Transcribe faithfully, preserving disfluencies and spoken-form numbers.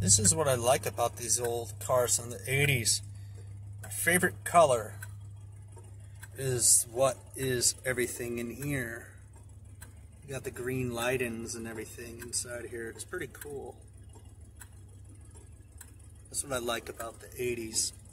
This is what I like about these old cars from the eighties. My favorite color is what is everything in here. You got the green light-ins and everything inside here. It's pretty cool. That's what I like about the eighties.